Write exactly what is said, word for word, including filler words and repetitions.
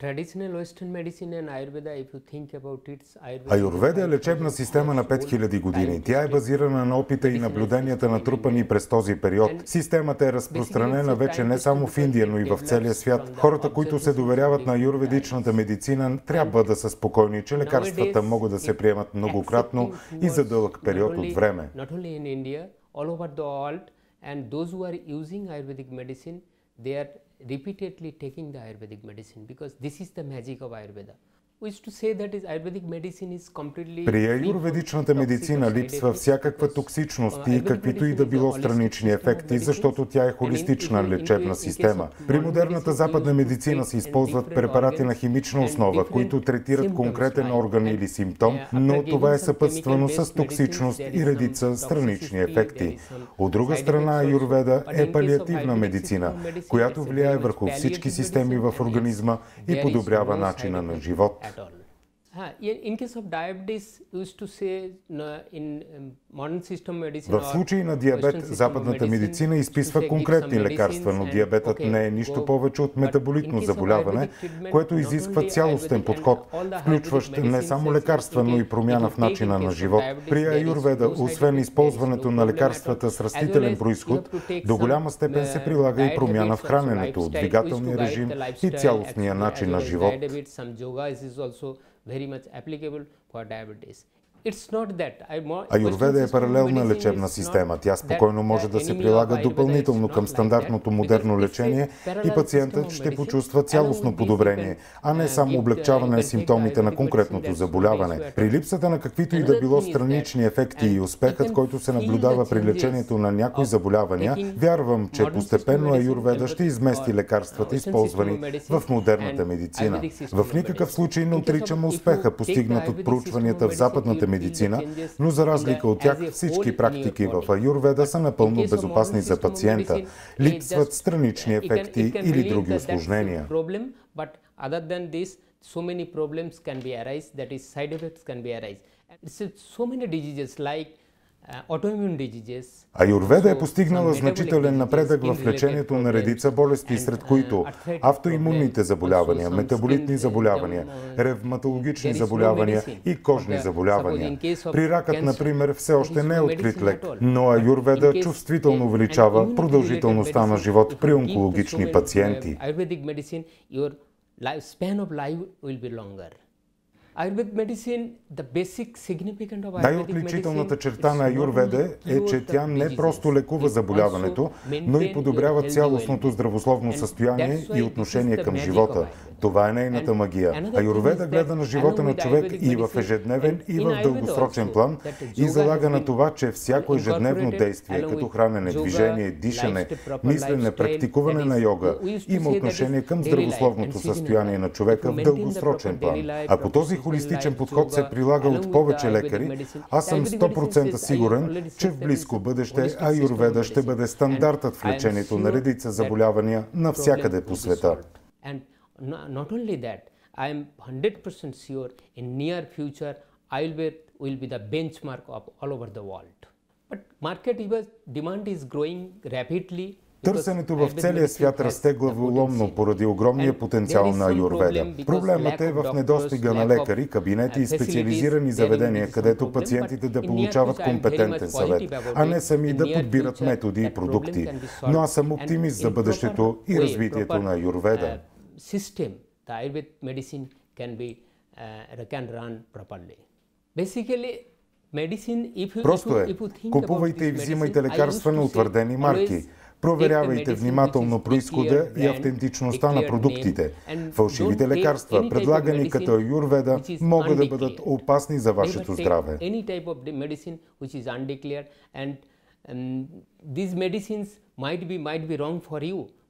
Аюрведа е лечебна система на пет хиляди години. Тя е базирана на опита и наблюденията, натрупани през този период. Системата е разпространена вече не само в Индия, но и в целия свят. Хората, които се доверяват на аюрведичната медицина, трябва да са спокойни, че лекарствата могат да се приемат многократно и за дълъг период от време. Repeatedly taking the Ayurvedic medicine because this is the magic of Ayurveda. We used to say that is Ayurvedic medicine is completely. При аюрведичната медицина липсва всякаква токсичност и каквито и да било странични ефекти, защото тя е холистична лечебна система. При модерната западна медицина се използват препарати на химична основа, които третират конкретен орган или симптом, но това е съпътствано с токсичност и редица странични ефекти. От друга страна, аюрведа е палиативна медицина, която влияе върху всички системи в организма и подобрява начина на живот. В случай на диабет, западната медицина изписва конкретни лекарства, но диабетът не е нищо повече от метаболитно заболяване, което изисква цялостен подход, включващ не само лекарства, но и промяна в начина на живот. При аюрведа, освен използването на лекарствата с растителен произход, до голяма степен се прилага и промяна в храненето, двигателния режим и цялостния начин на живот. Very much applicable for diabetes. Аюрведа е паралелна лечебна система. Тя спокойно може да се прилага допълнително към стандартното модерно лечение и пациентът ще почувства цялостно подобрение, а не само облегчаване на симптомите на конкретното заболяване. При липсата на каквито и да било странични ефекти и успехът, който се наблюдава при лечението на някои заболявания, вярвам, че постепенно аюрведа ще измести лекарствата, използвани в модерната медицина. В никакъв случай не отричам успеха, постигнат от проучванията в западната медицина, но за разлика от тях всички практики в аюрведа са напълно безопасни за пациента. Липсват странични ефекти или други усложнения. Аюрведа е постигнала значителен напредък в лечението на редица болести, сред които автоимунните заболявания, метаболитни заболявания, ревматологични заболявания и кожни заболявания. При ракът, например, все още не е открит лек, но аюрведа чувствително увеличава продължителността на живот при онкологични пациенти. Най-отличителната черта на аюрведа е, че тя не просто лекува заболяването, но и подобрява цялостното здравословно състояние и отношение към живота. Това е нейната магия. Аюрведа гледа на живота на човек и в ежедневен, и в дългосрочен план и залага на това, че всяко ежедневно действие, като хранене, движение, дишане, мислене, практикуване на йога, има отношение към здравословното състояние на човека в дългосрочен план. А по този холистичен подход се прилага от повече лекари, аз съм сто процента сигурен, че в близко бъдеще аюрведа ще бъде стандартът в лечението на редица заболявания навсякъде по света. Not only that, I am one hundred percent sure in near future Ayurveda will be the benchmark of all over the world. But market demand is growing rapidly. Търсенето в целия свят расте главоломно поради огромния потенциал на аюрведа. Проблемът е в недостига на лекари, кабинети и специализирани заведения, където пациентите да получават компетентен съвет, а не сами да подбират методи и продукти. Но аз съм оптимист за бъдещето и развитието на аюрведа. System, the Ayurvedic medicine can be uh, can run properly. Basically, medicine, if you, Просто е. If you think Купувайте и взимайте лекарства на утвърдени марки. Проверявайте внимателно произхода и автентичността на продуктите. Фалшивите лекарства, предлагани като аюрведа, могат да бъдат опасни за вашето здраве. These medicines might be might be wrong for you.